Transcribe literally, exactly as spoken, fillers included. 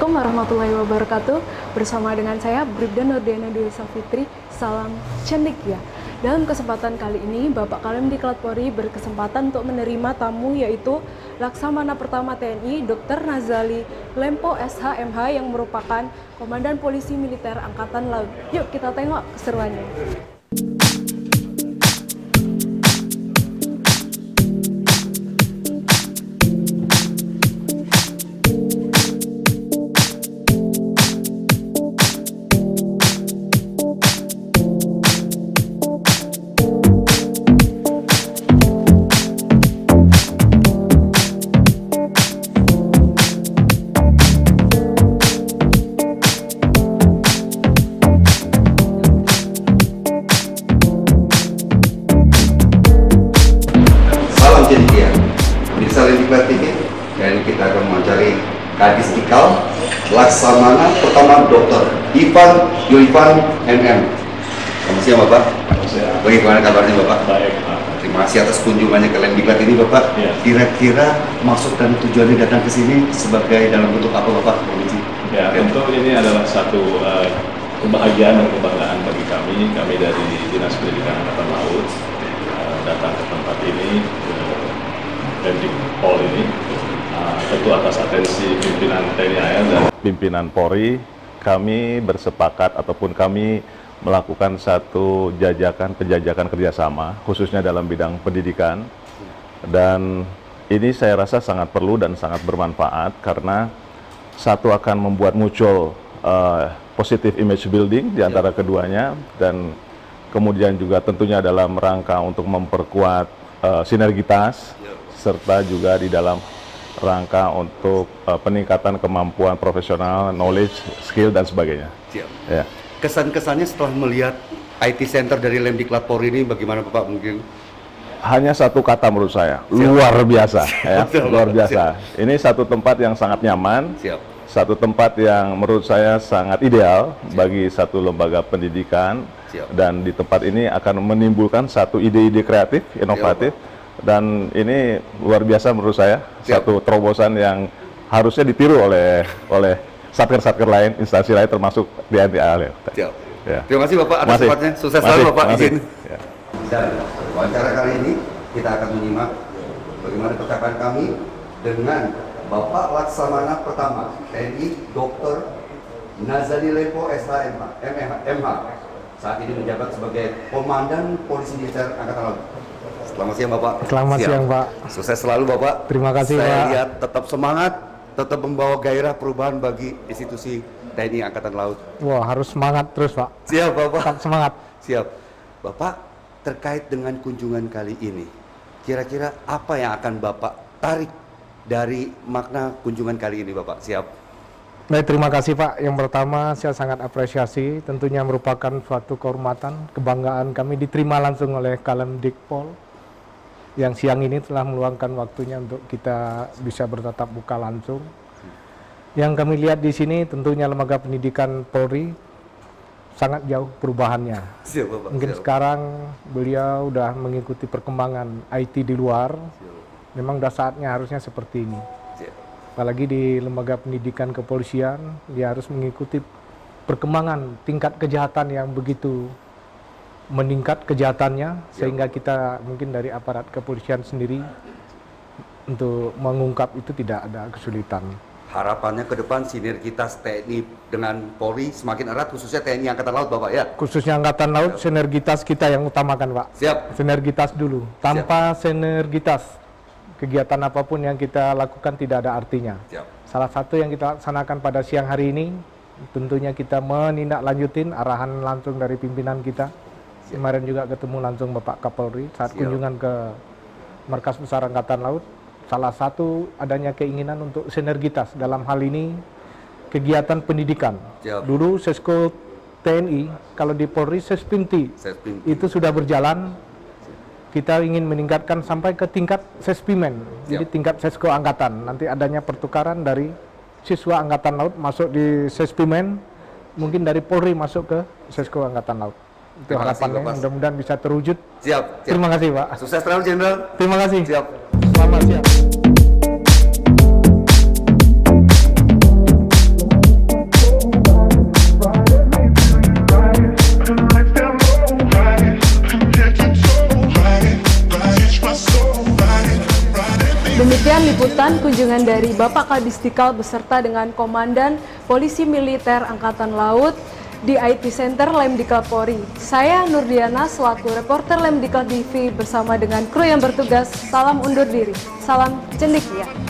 Assalamualaikum warahmatullahi wabarakatuh. Bersama dengan saya Bribda Nurdiana Dwi Safitri. Salam cendekia. Dalam kesempatan kali ini, Bapak Kalemdiklat Polri berkesempatan untuk menerima tamu yaitu Laksamana Pertama T N I Dokter Nazali Lempo S H M H yang merupakan Komandan Polisi Militer Angkatan Laut. Yuk kita tengok keseruannya. Dan kita akan mencari Kadis Ikal Laksamana Pertama Dokter Ivan Yoivan M M. Selamat siang Bapak. Bagaimana kabarnya Bapak? Baik Pak. Terima kasih atas kunjungannya ke Lemdiklat ini Bapak. Ya. Kira-kira maksud dan tujuannya datang ke sini sebagai dalam bentuk apa Bapak? Polisi? Ya, tentu ini adalah satu uh, kebahagiaan dan kebanggaan bagi kami. Kami dari Dinas Pendidikan Angkatan Laut uh, datang ke tempat ini, ke Lemdikpol ini. Uh, tentu atas atensi pimpinan T N I A L dan pimpinan Polri, kami bersepakat ataupun kami melakukan satu jajakan penjajakan kerjasama khususnya dalam bidang pendidikan, dan ini saya rasa sangat perlu dan sangat bermanfaat karena satu akan membuat muncul uh, positive image building di antara keduanya, dan kemudian juga tentunya dalam rangka untuk memperkuat uh, sinergitas serta juga di dalam rangka untuk uh, peningkatan kemampuan profesional, knowledge, skill, dan sebagainya. Siap. Ya. Kesan-kesannya setelah melihat I T Center dari Lemdiklat Polri ini bagaimana Bapak mungkin? Hanya satu kata menurut saya, Siap. luar biasa. Ya, Siap. luar biasa. Siap. Ini satu tempat yang sangat nyaman, Siap. satu tempat yang menurut saya sangat ideal Siap. bagi satu lembaga pendidikan. Siap. Dan di tempat ini akan menimbulkan satu ide-ide kreatif, inovatif. Siap. Dan ini luar biasa menurut saya. Siap. Satu terobosan yang harusnya ditiru oleh oleh satker-satker lain, instansi lain termasuk D N I A L. Siap. Ya. Terima kasih Bapak atas Masih. tempatnya. Sukses Masih. selalu Bapak Masih. izin. Ya. Dan wawancara kali ini kita akan menyimak bagaimana percakapan kami dengan Bapak Laksamana Pertama T N I Dokter Nazali Lempo S H M H. Saat ini menjabat sebagai Komandan Polisi Militer Angkatan Laut. Selamat siang Bapak. Selamat Siap. siang Pak. Sukses selalu Bapak. Terima kasih Saya Pak. lihat tetap semangat, tetap membawa gairah perubahan bagi institusi T N I Angkatan Laut. Wah, harus semangat terus Pak. Siap Bapak. Tetap semangat. Siap. Bapak, terkait dengan kunjungan kali ini, kira-kira apa yang akan Bapak tarik dari makna kunjungan kali ini Bapak? Siap. Baik, terima kasih Pak. Yang pertama, saya sangat apresiasi. Tentunya merupakan suatu kehormatan, kebanggaan kami diterima langsung oleh Kalemdikpol yang siang ini telah meluangkan waktunya untuk kita bisa bertatap muka langsung. Yang kami lihat di sini tentunya lembaga pendidikan Polri sangat jauh perubahannya. Siap Bapak. Mungkin Siap. sekarang beliau sudah mengikuti perkembangan I T di luar. Siap. Memang sudah saatnya harusnya seperti ini. Siap. Apalagi di lembaga pendidikan kepolisian, dia harus mengikuti perkembangan tingkat kejahatan yang begitu meningkat kejahatannya, sehingga kita mungkin dari aparat kepolisian sendiri untuk mengungkap itu tidak ada kesulitan. Harapannya ke depan sinergitas T N I dengan Polri semakin erat, khususnya T N I Angkatan Laut Bapak ya? Khususnya Angkatan Laut, sinergitas kita yang utamakan Pak. Siap. Sinergitas dulu. Tanpa Siap. sinergitas, kegiatan apapun yang kita lakukan tidak ada artinya. Siap. Salah satu yang kita laksanakan pada siang hari ini, tentunya kita menindaklanjutin arahan langsung dari pimpinan kita. Siap. Kemarin juga ketemu langsung Bapak Kapolri saat Siap. kunjungan ke Markas Besar Angkatan Laut. Salah satu adanya keinginan untuk sinergitas dalam hal ini kegiatan pendidikan. Siap. Dulu Sesko T N I, kalau di Polri Sespinti, Sespinti. itu sudah berjalan. Kita ingin meningkatkan sampai ke tingkat Sespimen, Siap. jadi tingkat Sesko Angkatan. Nanti adanya pertukaran dari siswa Angkatan Laut masuk di Sespimen, mungkin dari Polri masuk ke Sesko Angkatan Laut. Itu Terima kasih, harapannya, Bapak. mudah-mudahan bisa terwujud. Siap. Siap. Terima kasih Pak. Sukses terus Jenderal. Terima kasih. Siap. Selamat siang. menyaksikan kunjungan dari Bapak Kadisdikal beserta dengan Komandan Polisi Militer Angkatan Laut di I T Center Lemdiklat Polri. Saya Nurdiana selaku reporter Lemdiklat T V bersama dengan kru yang bertugas. Salam undur diri. Salam cendekia.